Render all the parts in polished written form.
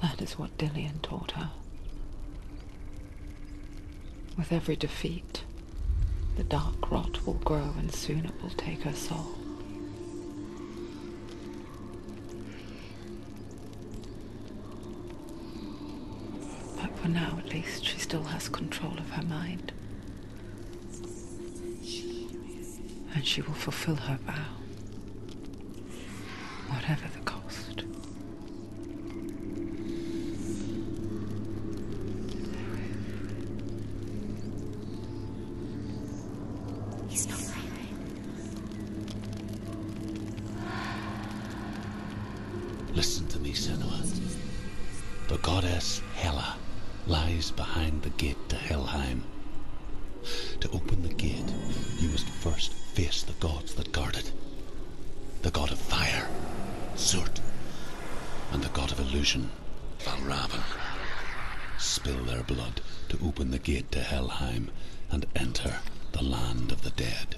That is what Dillian taught her. With every defeat, the dark rot will grow and soon it will take her soul. But for now, at least, she still has control of her mind. And she will fulfill her vow, whatever the cost. He's not there. Listen to me, Senua. The goddess Hela lies behind the gate to Helheim. To open the gate, you must first face the gods that guard it. The god of fire, Surt, and the god of illusion, Valravn. Spill their blood to open the gate to Helheim and enter the land of the dead.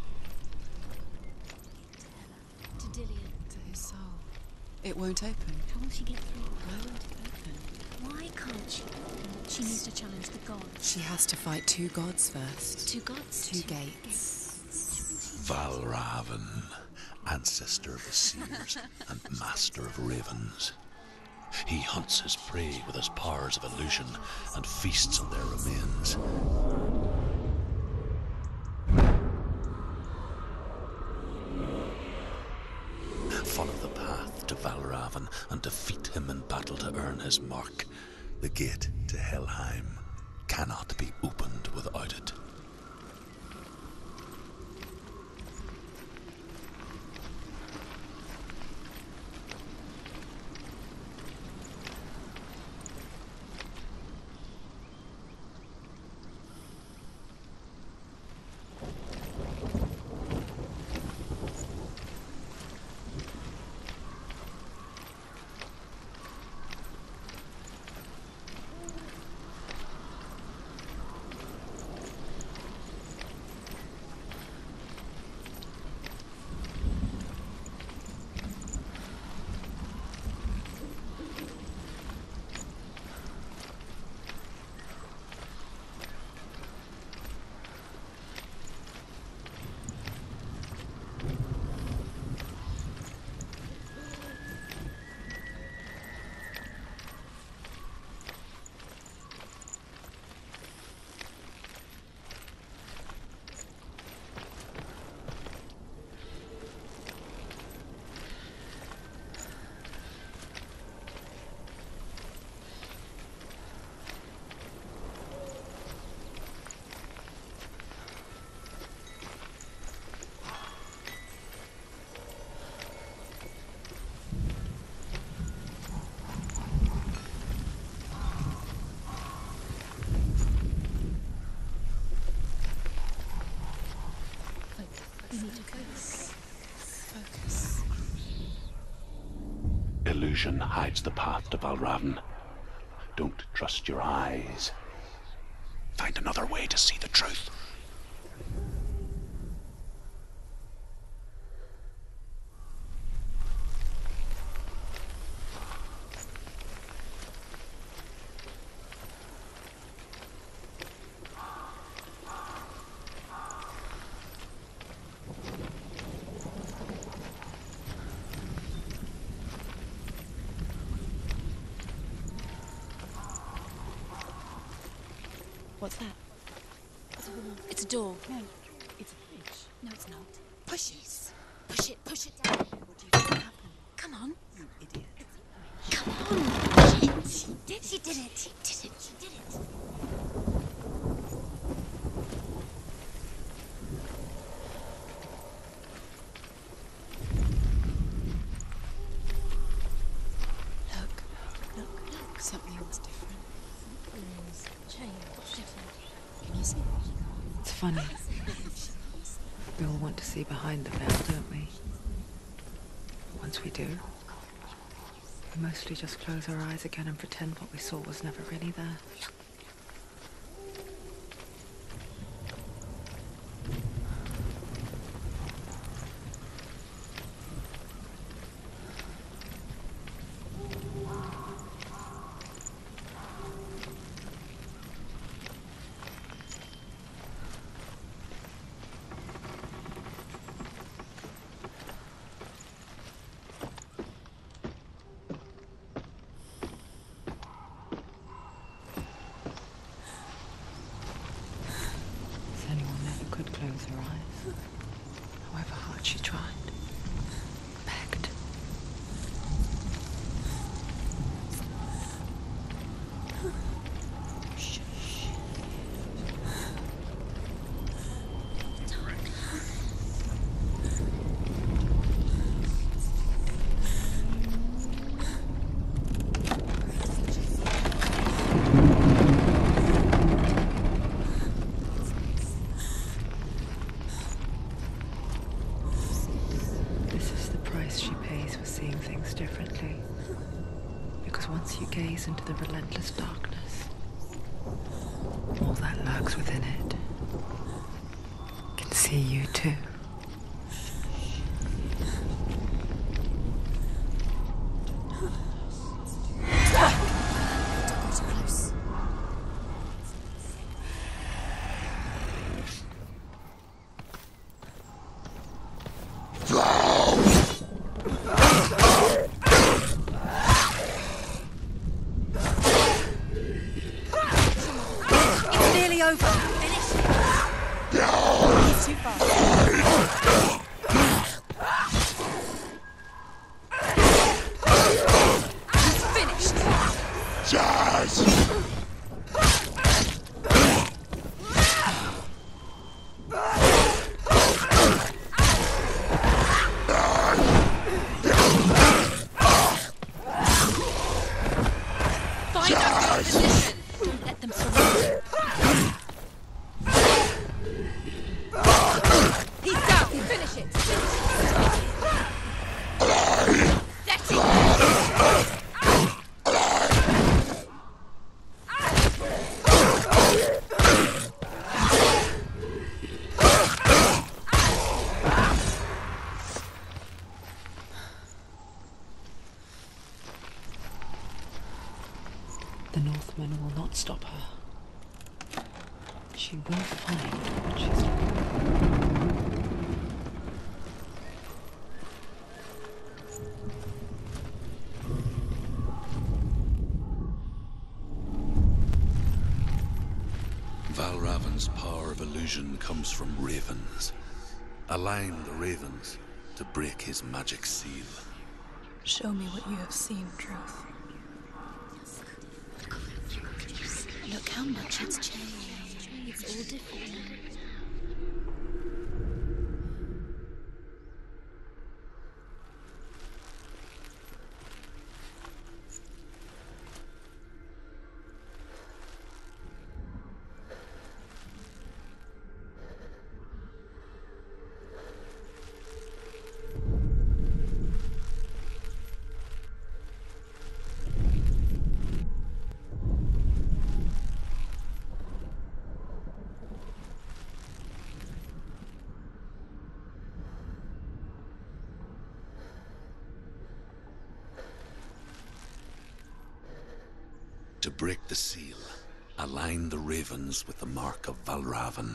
To Dillian. To his soul. It won't open. How will she get through? Why won't it open? Why can't she? She needs to challenge the gods. She has to fight two gods first. Two gods? Two gates. Valravn, ancestor of the seers and master of ravens. He hunts his prey with his powers of illusion and feasts on their remains. Follow the path to Valravn and defeat him in battle to earn his mark. The gate to Helheim cannot be opened without it. We need to focus. Focus. Illusion hides the path to Valravn. Don't trust your eyes. Find another way to see the truth. What's that? It's a wall. It's a door. No, it's a bridge. No, it's not. Push it. Push it down. What do you think will happen? Come on. You idiot. Come on. Shit. She did it. She did it. She did it. Look. Something's different. Something's changed. What's different? Can you see? It's funny. We all want to see behind the veil, don't we? Once we do, we mostly just close our eyes again and pretend what we saw was never really there. Because once you gaze into the relentless darkness, all that lurks within it can see you too. Don't go too close. It's nearly over. Finish. He's too far. It's finished. Find our position. Don't let them surround. He's down. Finish it. That's it. The Northmen will not stop her. She will find what she's looking for. Valravan's power of illusion comes from ravens. Align the ravens to break his magic seal. Show me what you have seen, Truth. Look how much it's changed. It's all different now. To break the seal, align the ravens with the mark of Valravan.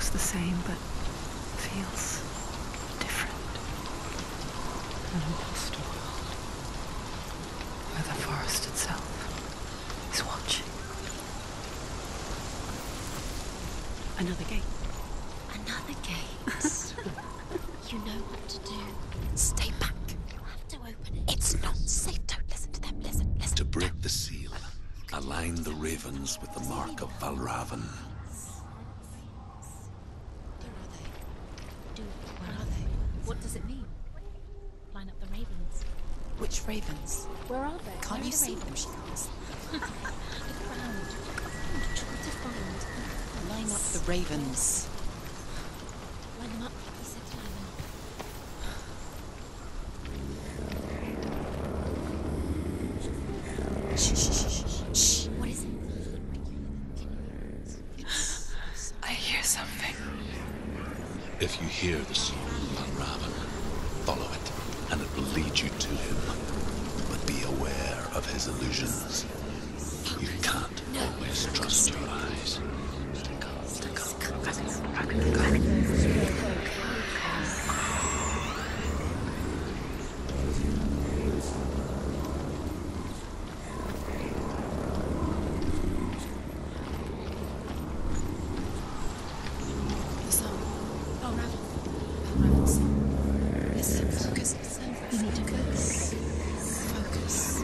looks the same, but feels different. An imposter world, where the forest itself is watching. Another gate. Another gate. You know what to do. Stay back. You have to open it. It's not safe. Don't listen to them. Listen. To break the seal, align the ravens with the mark of Valravan. Where are they? What does it mean? Line up the ravens. Which ravens? Where are they? Can't you see them? She asked. Look around. Try to find. Line up the ravens. Line them up. He said to line them up. Shh, shh, shh, shh. What is it? I hear something. If you hear the song of Valravan, follow it, and it will lead you to him. But be aware of his illusions. You can't always trust your eyes. The song. Oh, Raven. Oh, Raven's song. Listen, focus. You need to focus. Focus.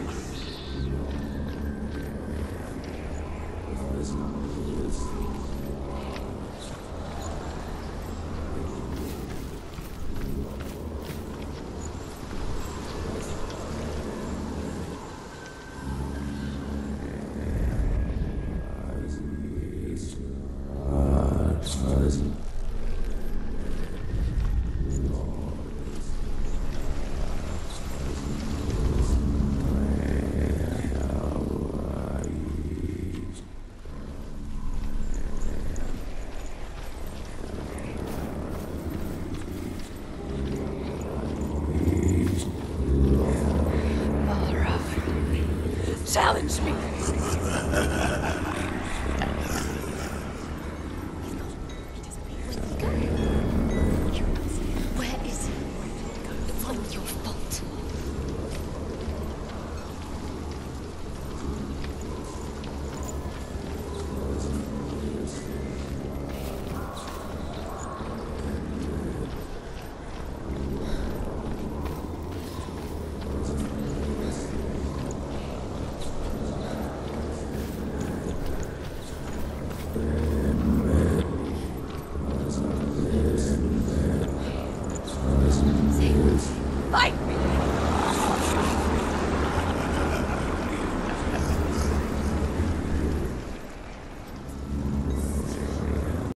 Challenge me.